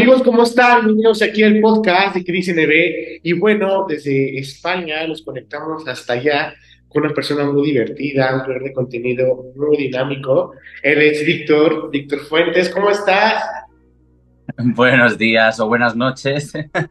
Amigos, ¿cómo están? Bienvenidos aquí al podcast de Cris NB. Y bueno, desde España nos conectamos hasta allá con una persona muy divertida, un creador de contenido muy dinámico. Él es Víctor Fuentes. ¿Cómo estás? Buenos días o buenas noches.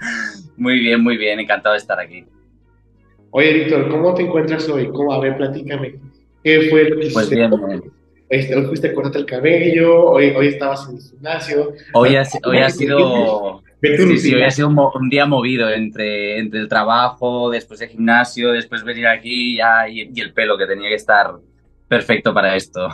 Muy bien, encantado de estar aquí. Oye, Víctor, ¿cómo te encuentras hoy? A ver, platícame. ¿Qué fue lo que Pues hiciste bien, hoy? Hoy fuiste a cortarte el cabello, hoy estabas en el gimnasio. hoy ha sido, Ve tu sí, sí, hoy ha rutina. sido un día movido entre el trabajo, después el gimnasio, después venir aquí ya, y el pelo que tenía que estar perfecto para esto.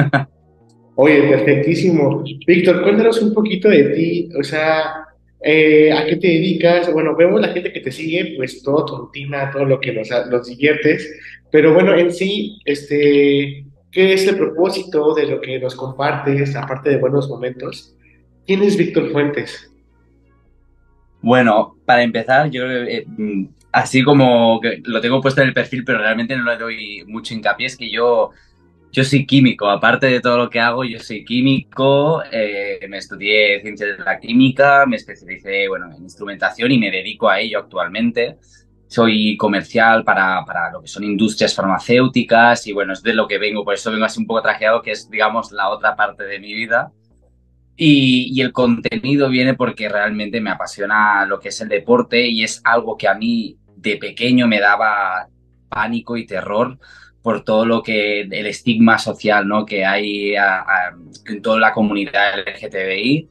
Oye, perfectísimo. Víctor, cuéntanos un poquito de ti, o sea, ¿a qué te dedicas? Bueno, vemos la gente que te sigue, pues toda tu rutina, todo lo que nos diviertes, pero bueno, en sí, ¿qué es el propósito de lo que nos compartes, aparte de buenos momentos? ¿Quién es Víctor Fuentes? Bueno, para empezar, yo así como que lo tengo puesto en el perfil, pero realmente no le doy mucho hincapié, es que yo soy químico, aparte de todo lo que hago, yo soy químico, me estudié ciencias de la química, me especialicé, bueno, en instrumentación y me dedico a ello actualmente. Soy comercial para lo que son industrias farmacéuticas y bueno, es de lo que vengo, por eso vengo así un poco trajeado, que es, digamos, la otra parte de mi vida. Y el contenido viene porque realmente me apasiona lo que es el deporte y es algo que a mí de pequeño me daba pánico y terror por todo lo que el estigma social, ¿no?, que hay en toda la comunidad LGTBI.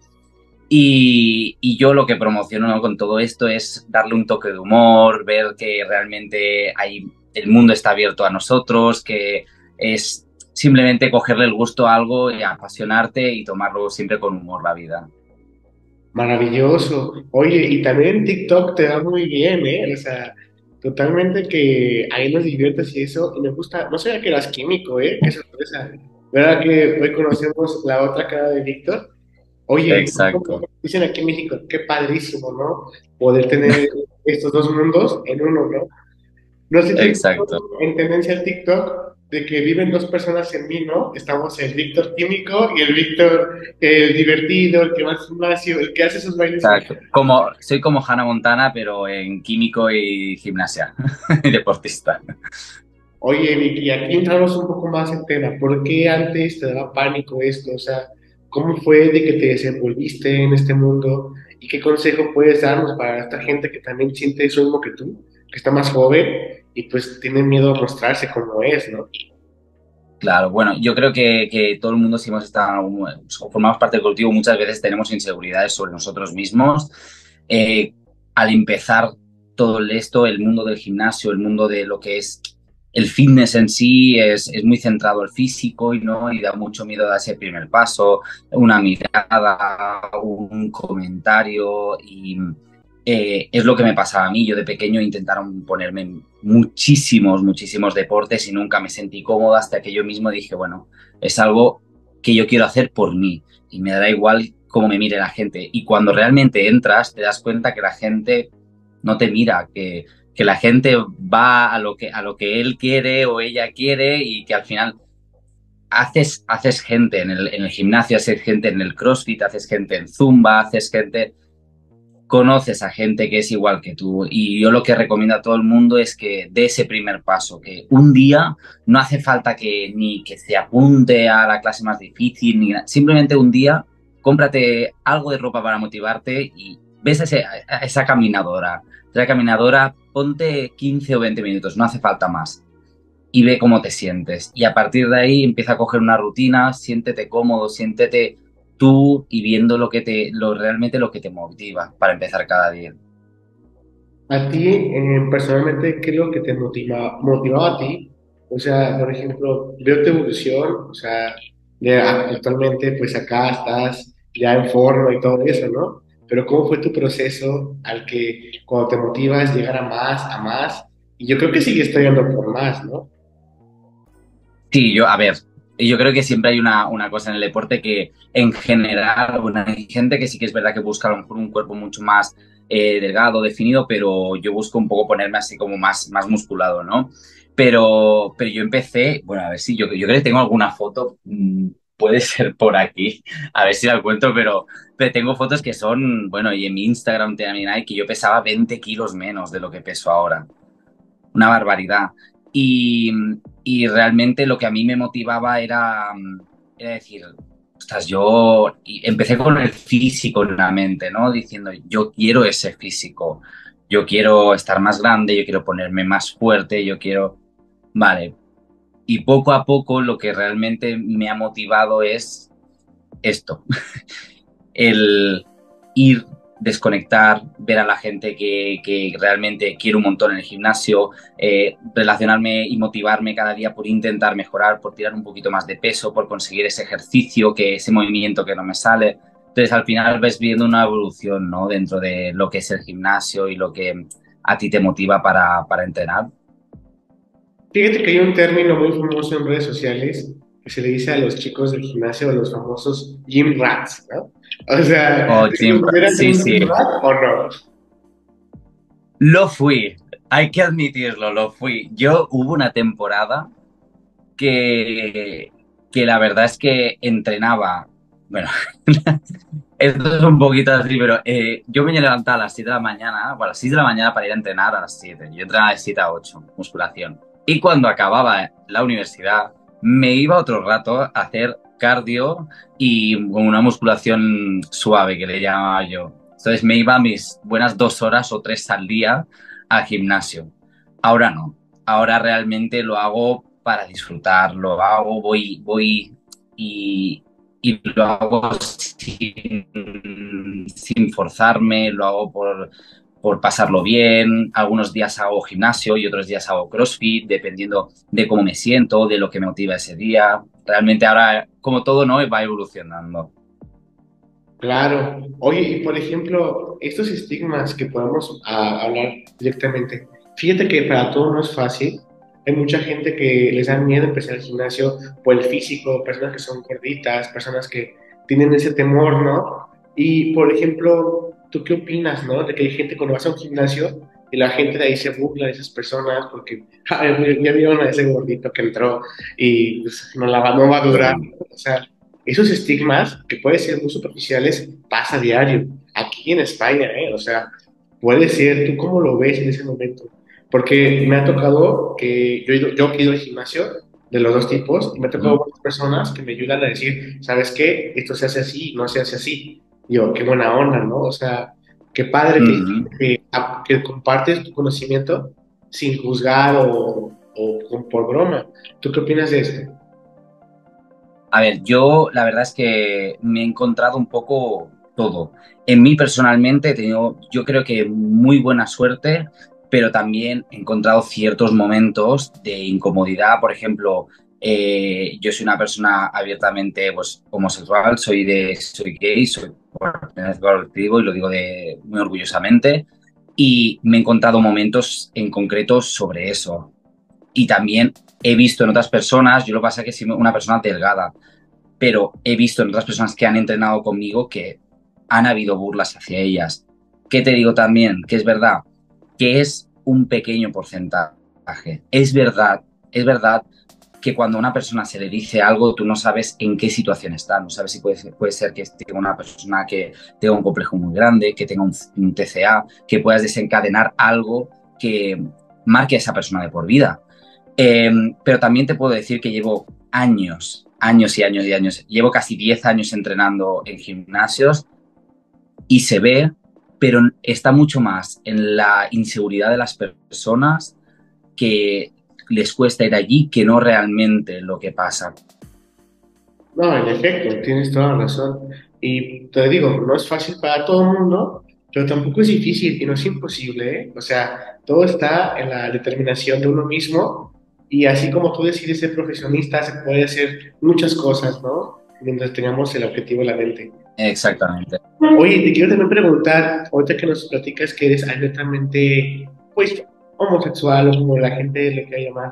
Y yo lo que promociono, ¿no?, con todo esto es darle un toque de humor, ver que realmente el mundo está abierto a nosotros, que es simplemente cogerle el gusto a algo y apasionarte y tomarlo siempre con humor la vida. Maravilloso. Oye, y también TikTok te va muy bien, ¿eh? O sea, totalmente que ahí nos diviertes y eso. Y me gusta, no sabía que eras químico, ¿eh? Qué sorpresa. ¿Verdad que hoy conocemos la otra cara de Víctor? Oye, Exacto, dicen aquí en México, qué padrísimo, ¿no? Poder tener estos dos mundos en uno, ¿no? No sé si has visto exacto. en tendencia el TikTok de que viven dos personas en mí, ¿no? Estamos el Víctor químico y el Víctor, el divertido, el que va al gimnasio, el que hace esos bailes. Exacto. Soy como Hannah Montana, pero en químico y gimnasia, y deportista. Oye, Vicky, aquí entramos un poco más en tema. ¿Por qué antes te daba pánico esto? O sea, ¿cómo fue de que te desenvolviste en este mundo? ¿Y qué consejo puedes darnos para esta gente que también siente eso mismo que tú, que está más joven y pues tiene miedo a mostrarse como es, ¿no? Claro, bueno, yo creo que todo el mundo, si hemos estado, o formamos parte del colectivo, muchas veces tenemos inseguridades sobre nosotros mismos. Eh, Al empezar todo esto, el mundo del gimnasio, el mundo de lo que es el fitness en sí, es muy centrado al físico y no, y da mucho miedo dar ese primer paso, una mirada, un comentario y es lo que me pasaba a mí. Yo de pequeño intentaron ponerme en muchísimos deportes y nunca me sentí cómodo hasta que yo mismo dije, bueno, es algo que yo quiero hacer por mí y me dará igual cómo me mire la gente. Y cuando realmente entras, te das cuenta que la gente no te mira, que la gente va a lo que él quiere o ella quiere y que al final haces gente en el gimnasio, haces gente en el CrossFit, haces gente en Zumba, haces gente, conoces a gente que es igual que tú. Y yo lo que recomiendo a todo el mundo es que dé ese primer paso, que un día no hace falta que ni que se apunte a la clase más difícil, ni simplemente un día cómprate algo de ropa para motivarte y ves a esa caminadora. Esa caminadora, ponte 15 o 20 minutos, no hace falta más. Y ve cómo te sientes. Y a partir de ahí empieza a coger una rutina, siéntete cómodo, siéntete tú y viendo realmente lo que te motiva para empezar cada día. A ti, personalmente, creo que te motivaba a ti. O sea, por ejemplo, veo tu evolución, o sea, actualmente, pues acá estás ya en forma y todo eso, ¿no? Pero ¿cómo fue tu proceso al que cuando te motivas llegar a más? Y yo creo que sigues estudiando por más, ¿no? Sí, a ver, yo creo que siempre hay una cosa en el deporte que en general, bueno, hay gente que sí que es verdad que busca a lo mejor un cuerpo mucho más delgado, definido, pero yo busco un poco ponerme así como más musculado, ¿no? Pero yo empecé, bueno, a ver si yo creo que tengo alguna foto. puede ser por aquí, a ver si la encuentro, pero tengo fotos que son, bueno, y en mi Instagram también hay que yo pesaba 20 kilos menos de lo que peso ahora, una barbaridad. Y, y realmente lo que a mí me motivaba era decir, ostras, empecé con el físico en la mente, ¿no? Diciendo, yo quiero ese físico, yo quiero estar más grande, yo quiero ponerme más fuerte, yo quiero... Vale, y poco a poco lo que realmente me ha motivado es esto, el ir, desconectar, ver a la gente que realmente quiero un montón en el gimnasio, relacionarme y motivarme cada día por intentar mejorar, por tirar un poquito más de peso, por conseguir ese ejercicio, ese movimiento que no me sale. Entonces al final ves viendo una evolución, ¿no? Dentro de lo que es el gimnasio y lo que a ti te motiva para entrenar. Fíjate que hay un término muy famoso en redes sociales que se le dice a los chicos del gimnasio, los famosos gym rats, ¿no? O sea, O ¿te gym, consideras sí, un sí. gym rat o no? Lo fui, hay que admitirlo, lo fui. Yo hubo una temporada que, que la verdad es que entrenaba, bueno, esto es un poquito así, pero yo me levantaba a las 7 de la mañana, bueno, a las 6 de la mañana para ir a entrenar a las 7. Yo entrenaba de 7 a 8, musculación. Y cuando acababa la universidad, me iba otro rato a hacer cardio y una musculación suave, que le llamaba yo. Entonces me iba a mis buenas 2 horas o 3 al día al gimnasio. Ahora no. Ahora realmente lo hago para disfrutar, lo hago, voy y lo hago sin forzarme, lo hago por pasarlo bien. Algunos días hago gimnasio y otros días hago CrossFit, dependiendo de cómo me siento, de lo que me motiva ese día. Realmente ahora, como todo, ¿no? Va evolucionando. Claro. Oye, y por ejemplo, estos estigmas que podemos hablar directamente, fíjate que para todo no es fácil. Hay mucha gente que les da miedo empezar el gimnasio por el físico, personas que son gorditas, personas que tienen ese temor, ¿no? Y por ejemplo, ¿tú qué opinas, no? De que hay gente cuando vas a un gimnasio y la gente de ahí se burla de esas personas porque ya vieron a ese gordito que entró y pues, no va a durar. O sea, esos estigmas, que pueden ser muy superficiales, pasa a diario, aquí en España, ¿eh? O sea, puede ser, ¿tú cómo lo ves en ese momento? Porque me ha tocado que yo he ido al gimnasio de los dos tipos y me ha tocado Ujú, varias personas que me ayudan a decir, ¿sabes qué? Esto se hace así, no se hace así. Y yo, qué buena onda, ¿no? O sea, qué padre ujú. que compartes tu conocimiento sin juzgar o por broma. ¿Tú qué opinas de esto? A ver, yo la verdad es que me he encontrado un poco todo. En mí personalmente he tenido, yo creo que muy buena suerte, pero también he encontrado ciertos momentos de incomodidad. Por ejemplo, yo soy una persona abiertamente pues, homosexual, soy gay, soy pertenezco al colectivo y lo digo muy orgullosamente. Y me he encontrado momentos en concreto sobre eso. Y también he visto en otras personas, yo lo que pasa es que soy una persona delgada, pero he visto en otras personas que han entrenado conmigo que han habido burlas hacia ellas. ¿Qué te digo también? Que es verdad, que es un pequeño porcentaje. Es verdad que cuando a una persona se le dice algo, tú no sabes en qué situación está, no sabes si puede ser que tenga una persona que tenga un complejo muy grande, que tenga un TCA, que puedas desencadenar algo que marque a esa persona de por vida. Pero también te puedo decir que llevo años, años y años y años. Llevo casi 10 años entrenando en gimnasios y se ve, pero está mucho más en la inseguridad de las personas que les cuesta ir allí que no realmente lo que pasa. No, en efecto, tienes toda la razón. Y te digo, no es fácil para todo el mundo, pero tampoco es difícil y no es imposible, ¿eh? O sea, todo está en la determinación de uno mismo y así como tú decides ser profesionista, se puede hacer muchas cosas, ¿no? Mientras tengamos el objetivo en la mente. Exactamente. Oye, te quiero también preguntar, ahorita que nos platicas que eres abiertamente, pues, homosexual o como la gente le quiera llamar,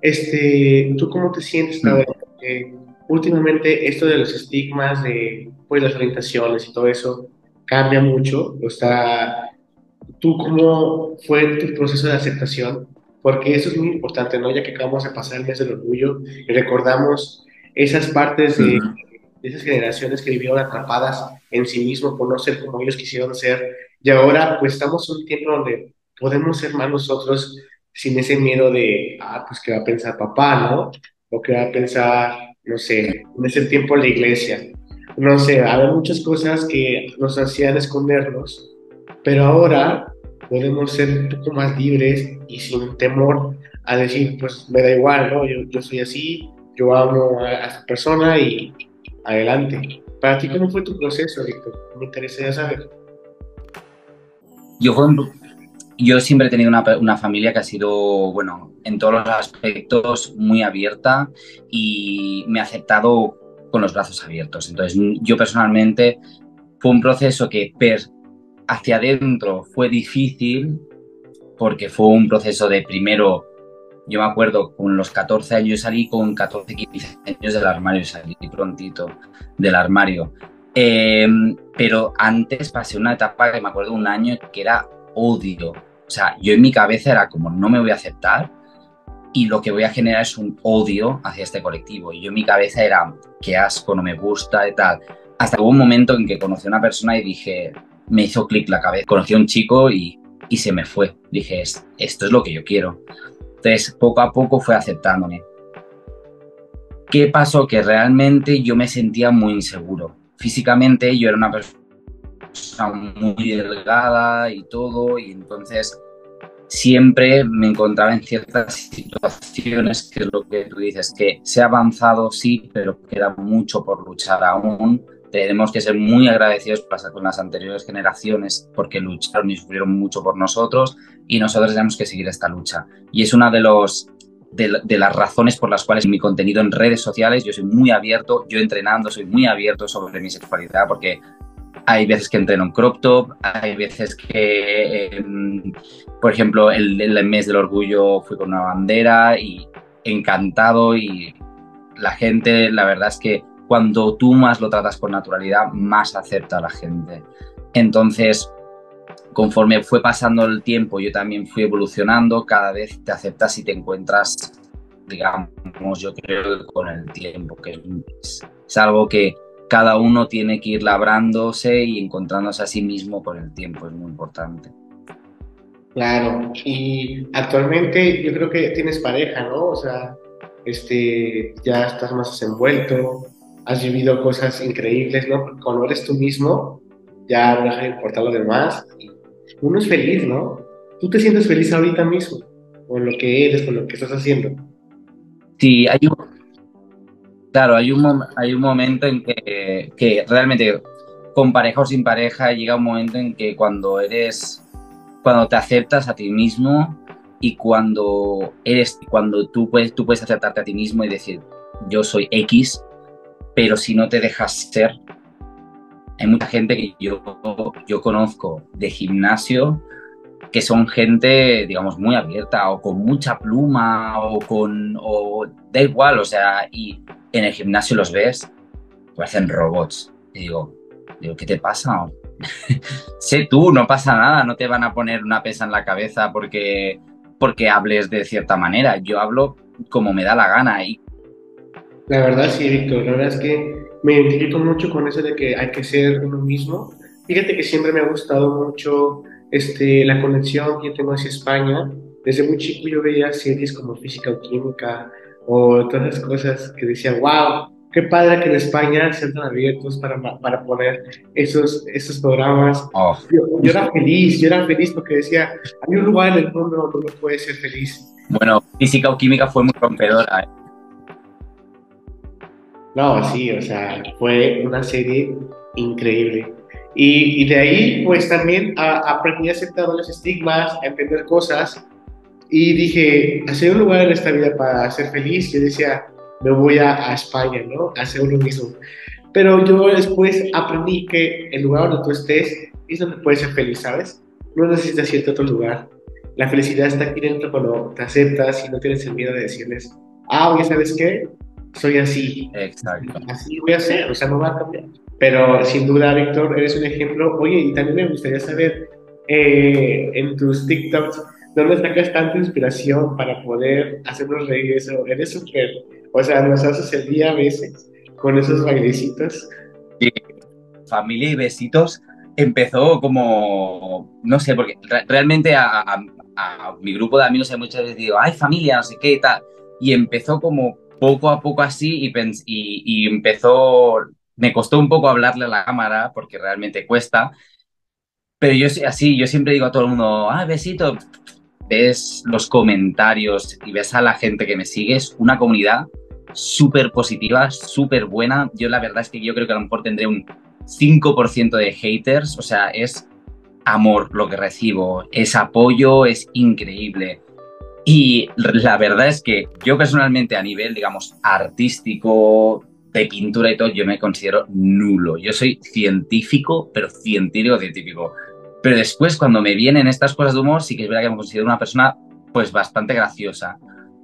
¿tú cómo te sientes Mm. ahora? Porque últimamente esto de los estigmas de, pues, las orientaciones y todo eso cambia mucho. O sea, ¿tú cómo fue tu proceso de aceptación? Porque eso es muy importante, ¿no? Ya que acabamos de pasar el mes del orgullo y recordamos esas partes Ujú. de esas generaciones que vivieron atrapadas en sí mismos por no ser como ellos quisieron ser. Y ahora pues estamos en un tiempo donde podemos ser más nosotros sin ese miedo de, pues qué va a pensar papá, ¿no? O qué va a pensar, no sé, en ese tiempo la iglesia. No sé, había muchas cosas que nos hacían escondernos, pero ahora podemos ser un poco más libres y sin temor a decir, pues me da igual, ¿no? Yo soy así, yo amo a esta persona y adelante. Para ti, ¿cómo fue tu proceso, Víctor? Me interesaría saber. Yo, fue un- yo siempre he tenido una familia que ha sido, bueno, en todos los aspectos muy abierta y me ha aceptado con los brazos abiertos. Entonces, yo personalmente fue un proceso que hacia adentro fue difícil porque fue un proceso de primero, yo me acuerdo, con los 14 años, yo salí con 14, 15 años del armario, salí prontito del armario. Eh, pero antes pasé una etapa que me acuerdo un año que era odio. O sea, yo en mi cabeza era como, no me voy a aceptar y lo que voy a generar es un odio hacia este colectivo. Y yo en mi cabeza era, qué asco, no me gusta y tal. Hasta que hubo un momento en que conocí a una persona y dije, me hizo clic la cabeza. Conocí a un chico y se me fue. Dije, esto es lo que yo quiero. Entonces, poco a poco fue aceptándome. ¿Qué pasó? Que realmente yo me sentía muy inseguro. Físicamente yo era una persona muy delgada y todo, y entonces siempre me encontraba en ciertas situaciones, que es lo que tú dices, que se ha avanzado, sí, pero queda mucho por luchar aún. Tenemos que ser muy agradecidos con las anteriores generaciones porque lucharon y sufrieron mucho por nosotros y nosotros tenemos que seguir esta lucha. Y es una de las razones por las cuales mi contenido en redes sociales, yo soy muy abierto, yo entrenando soy muy abierto sobre mi sexualidad porque hay veces que entreno en crop top, hay veces que, por ejemplo, el mes del orgullo fui con una bandera y encantado y la gente, la verdad es que cuando tú más lo tratas con naturalidad, más acepta a la gente. Entonces, conforme fue pasando el tiempo, yo también fui evolucionando, cada vez te aceptas y te encuentras, digamos, yo creo que con el tiempo, que es algo que cada uno tiene que ir labrándose y encontrándose a sí mismo con el tiempo, es muy importante. Claro, y actualmente yo creo que tienes pareja, ¿no? O sea, ya estás más desenvuelto, has vivido cosas increíbles, ¿no? Porque cuando eres tú mismo, ya no deja de importar lo demás. Y uno es feliz, ¿no? Tú te sientes feliz ahorita mismo, con lo que eres, con lo que estás haciendo. Sí, claro, hay un momento en que realmente con pareja o sin pareja llega un momento en que cuando te aceptas a ti mismo y cuando tú puedes aceptarte a ti mismo y decir, yo soy X, pero si no te dejas ser, hay mucha gente que yo conozco de gimnasio que son gente, digamos, muy abierta o con mucha pluma o da igual, o sea, y en el gimnasio los ves, parecen robots. Y digo, ¿qué te pasa? Sé tú, no pasa nada, no te van a poner una pesa en la cabeza porque hables de cierta manera. Yo hablo como me da la gana y La verdad, sí, Víctor, la verdad es que me identifico mucho con eso de que hay que ser uno mismo. Fíjate que siempre me ha gustado mucho la conexión que tengo hacia España. Desde muy chico yo veía series como Física o Química o todas las cosas que decía, wow, qué padre que en España sean tan abiertos para poner esos programas. oh, Yo era feliz porque decía, hay un lugar en el mundo donde uno puede ser feliz. bueno, física o química fue muy rompedora. No, sí, o sea, fue una serie increíble. Y de ahí, pues también aprendí a aceptar los estigmas, a entender cosas. Y dije, hacer un lugar en esta vida para ser feliz, yo decía, me voy a España, ¿no? A hacer uno mismo. Pero yo después aprendí que el lugar donde tú estés es donde puedes ser feliz, ¿sabes? No necesitas irte a otro lugar. La felicidad está aquí dentro cuando te aceptas y no tienes el miedo de decirles, oye, ¿sabes qué? Soy así. Exacto. Así voy a ser, o sea, no va a cambiar. Pero sin duda, Víctor, eres un ejemplo. Oye, y también me gustaría saber en tus TikToks, ¿dónde sacas tanta inspiración para poder hacernos reír eso? Eres súper, o sea, nos haces el día a veces. con esos bailecitos. Y Familia y Besitos empezó como, no sé, porque realmente a mi grupo de amigos hay muchas veces digo, ay, familia, no sé qué y tal. Y empezó como poco a poco así y empezó, me costó un poco hablarle a la cámara porque realmente cuesta, pero así, yo siempre digo a todo el mundo, ah, besito, ves los comentarios y ves a la gente que me sigue, es una comunidad súper positiva, súper buena. Yo la verdad es que yo creo que a lo mejor tendré un 5% de haters, o sea, es amor lo que recibo, es apoyo, es increíble. Y la verdad es que yo personalmente a nivel, digamos, artístico, de pintura y todo, yo me considero nulo. Yo soy científico, pero científico, científico. Pero después, cuando me vienen estas cosas de humor, sí que es verdad que me considero una persona, pues, bastante graciosa.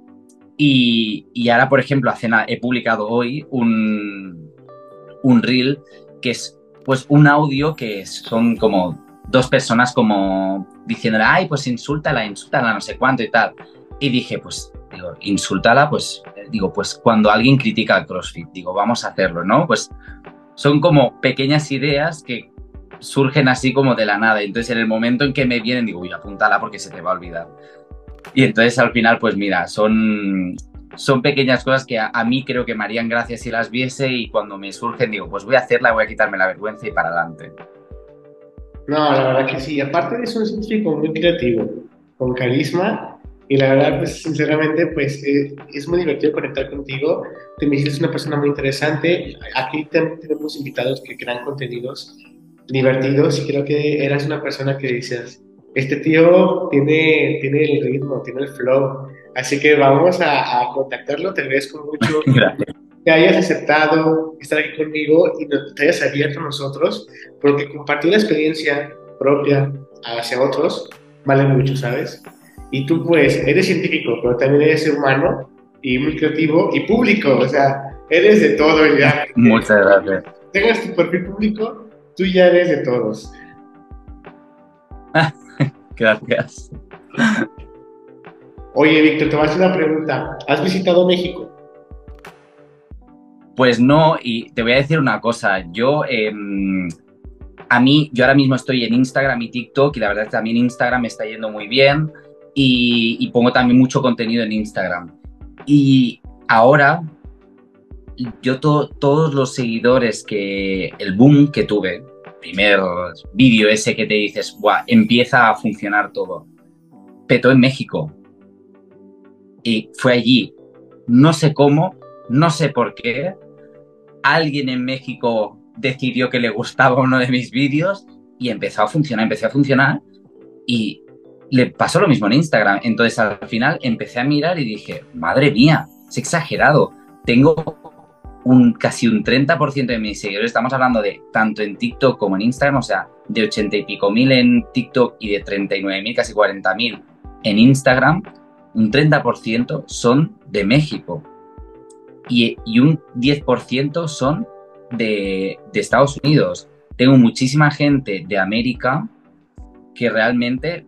Y ahora, por ejemplo, he publicado hoy un reel que es, pues, un audio que son como dos personas como diciéndole, ay, pues insúltala, insúltala, no sé cuánto y tal. Y dije, pues, digo, insúltala, pues, digo, pues cuando alguien critica el CrossFit, digo, vamos a hacerlo, ¿no? Pues son como pequeñas ideas que surgen así como de la nada. Entonces, en el momento en que me vienen, digo, uy, apúntala porque se te va a olvidar. Y entonces, al final, pues mira, son pequeñas cosas que a mí creo que me harían gracia si las viese y cuando me surgen digo, pues voy a hacerla, voy a quitarme la vergüenza y para adelante. No, la verdad que sí. Aparte de eso, es un chico muy creativo, con carisma. Y la verdad, pues sinceramente, pues es muy divertido conectar contigo. Te me hiciste una persona muy interesante. Aquí también tenemos invitados que crean contenidos divertidos y creo que eras una persona que dices, este tío tiene el ritmo, tiene el flow. Así que vamos a contactarlo. Te agradezco mucho Gracias. que hayas aceptado estar aquí conmigo y te hayas abierto a nosotros, porque compartir la experiencia propia hacia otros vale mucho, ¿sabes? Y tú, pues, eres científico, pero también eres ser humano y muy creativo y público, o sea, eres de todo ya. Muchas gracias. Tengas tu perfil público, tú ya eres de todos. Gracias. Oye, Víctor, te voy a hacer una pregunta. ¿Has visitado México? Pues no, y te voy a decir una cosa, yo ahora mismo estoy en Instagram y TikTok y la verdad es que también Instagram me está yendo muy bien y pongo también mucho contenido en Instagram. Y ahora todos los seguidores el boom que tuve, primer vídeo ese que te dices, ¡buah! Empieza a funcionar todo, petó en México y fue allí. No sé cómo, no sé por qué, alguien en México decidió que le gustaba uno de mis vídeos y empecé a funcionar y le pasó lo mismo en Instagram. Entonces al final empecé a mirar y dije, madre mía, es exagerado. Tengo casi un 30% de mis seguidores, estamos hablando de tanto en TikTok como en Instagram, o sea, de 80 y pico mil en TikTok y de 39.000, casi 40.000 en Instagram, un 30% son de México y un 10% son de Estados Unidos. Tengo muchísima gente de América que realmente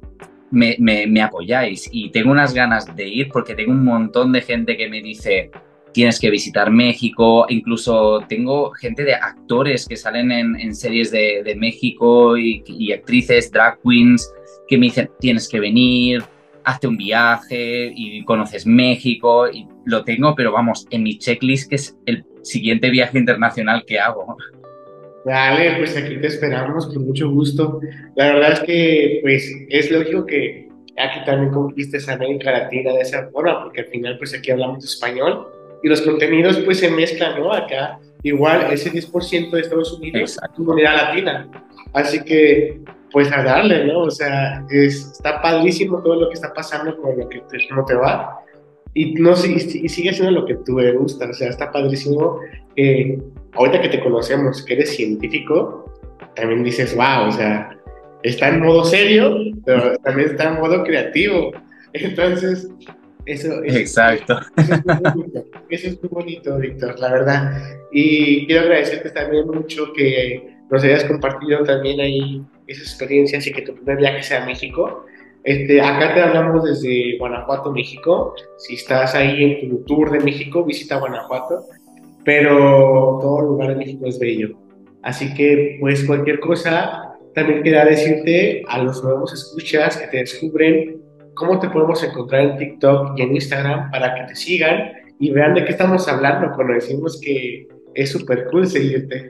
me apoyáis y tengo unas ganas de ir porque tengo un montón de gente que me dice tienes que visitar México, incluso tengo gente de actores que salen en series de México y actrices, drag queens, que me dicen tienes que venir, hazte un viaje y conoces México y lo tengo, pero vamos, en mi checklist que es el siguiente viaje internacional que hago. Dale, pues aquí te esperamos con mucho gusto. La verdad es que, pues, es lógico que aquí también conquistes América Latina de esa forma, porque al final, pues, aquí hablamos español y los contenidos, pues, se mezclan, ¿no? Acá, igual, ese 10% de Estados Unidos es Exacto. comunidad latina. Así que, pues, a darle, ¿no? O sea, está padrísimo todo lo que está pasando con lo que cómo te va. Y, no, y sigue siendo lo que tú te gusta, o sea, está padrísimo. Ahorita que te conocemos, que eres científico, también dices, wow, o sea, está en modo serio, pero también está en modo creativo. Entonces, eso, eso, Exacto. eso es muy bonito, eso es muy bonito, Víctor, la verdad. Y quiero agradecerte también mucho que nos hayas compartido también ahí esas experiencias y que tu primer viaje sea a México. Acá te hablamos desde Guanajuato, México. Si estás ahí en tu tour de México, visita Guanajuato. pero todo lugar de México es bello. Así que, pues, cualquier cosa, también quería decirte a los nuevos escuchas que te descubren cómo te podemos encontrar en TikTok y en Instagram para que te sigan y vean de qué estamos hablando cuando decimos que es súper cool seguirte.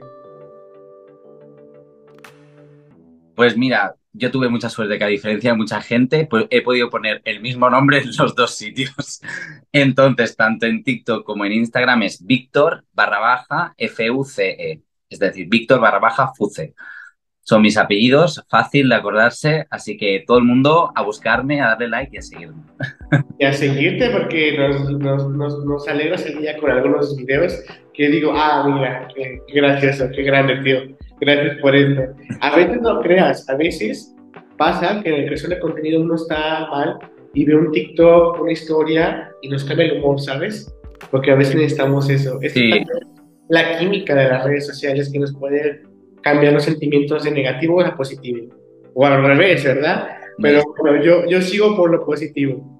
Pues mira, yo tuve mucha suerte que a diferencia de mucha gente, pues he podido poner el mismo nombre en los dos sitios. Entonces, tanto en TikTok como en Instagram es Víctor barra baja FUCE. Es decir, Víctor barra baja FUCE. Son mis apellidos, fácil de acordarse, así que todo el mundo a buscarme, a darle like y a seguirme. Y a seguirte porque nos alegras el día con algunos videos que digo, ah, mira, qué gracioso, qué grande, tío. Gracias por esto. A veces no creas, a veces pasa que en el creación de contenido uno está mal y ve un TikTok, una historia y nos cambia el humor, ¿sabes? Porque a veces necesitamos eso. Es Sí, la química de las redes sociales que nos puede cambiar los sentimientos de negativo a positivo. O al revés, ¿verdad? Pero bueno, yo sigo por lo positivo.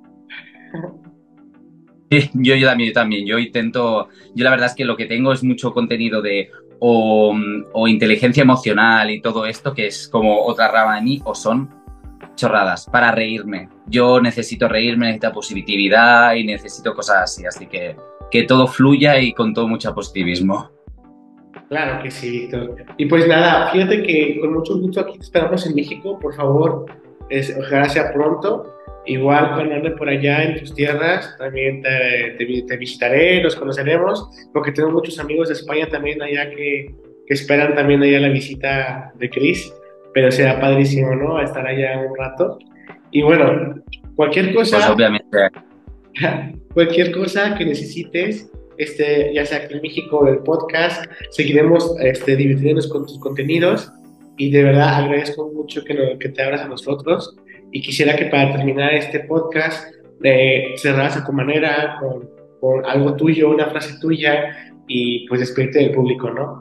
yo también. Yo intento, yo la verdad es que lo que tengo es mucho contenido de o inteligencia emocional y todo esto, que es como otra rama de mí, o son chorradas para reírme. Yo necesito reírme, necesito positividad y necesito cosas así que todo fluya y con todo mucho positivismo. Claro que sí, Víctor. Y pues nada, fíjate que con mucho gusto aquí te esperamos en México, por favor, ojalá sea pronto. Igual cuando ande por allá en tus tierras, también te visitaré, nos conoceremos, porque tengo muchos amigos de España también allá que esperan también allá la visita de Chris, pero será padrísimo, ¿no? Estar allá un rato. Y bueno, cualquier Pues cosa, obviamente, cualquier cosa que necesites, ya sea aquí en México o el podcast, seguiremos divirtiéndonos con tus contenidos y de verdad agradezco mucho que te abras a nosotros y quisiera que para terminar este podcast cerraras a tu manera con algo tuyo, una frase tuya y pues despedirte del público, ¿no?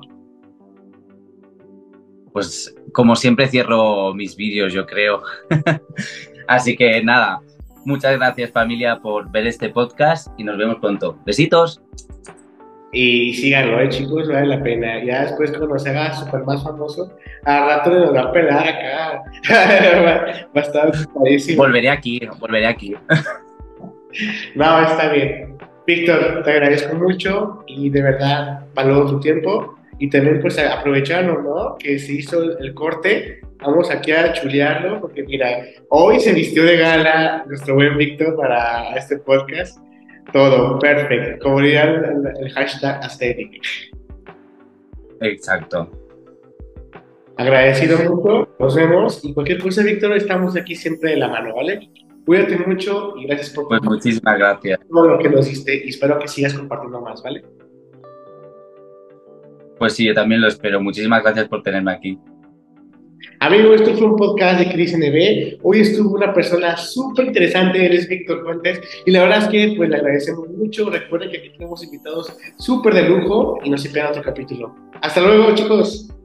pues como siempre cierro mis vídeos, yo creo. Así que nada, muchas gracias familia por ver este podcast y nos vemos pronto. Besitos. Y síganlo, chicos, vale la pena. Ya después cuando se haga súper más famoso, a rato nos va a pelar acá. Va a estar padrísimo. Volveré aquí, volveré aquí. No, está bien. Víctor, te agradezco mucho y de verdad valoro tu tiempo. Y también pues aprovechando, ¿no? Que se hizo el corte, vamos aquí a chulearlo, porque mira, hoy se vistió de gala nuestro buen Víctor para este podcast. Todo, perfecto. Como diría el hashtag aesthetic. Exacto. Agradecido mucho, nos vemos y cualquier cosa, Víctor, estamos aquí siempre de la mano, ¿vale? Cuídate mucho y gracias por Pues muchísimas gracias. todo lo que nos diste y espero que sigas compartiendo más, ¿vale? Pues sí, yo también lo espero. Muchísimas gracias por tenerme aquí. Amigo, esto fue un podcast de Cris NB. Hoy estuvo una persona súper interesante, él es Víctor Fuentes, y la verdad es que pues le agradecemos mucho. Recuerden que aquí tenemos invitados súper de lujo y no se pierdan otro capítulo. Hasta luego, chicos.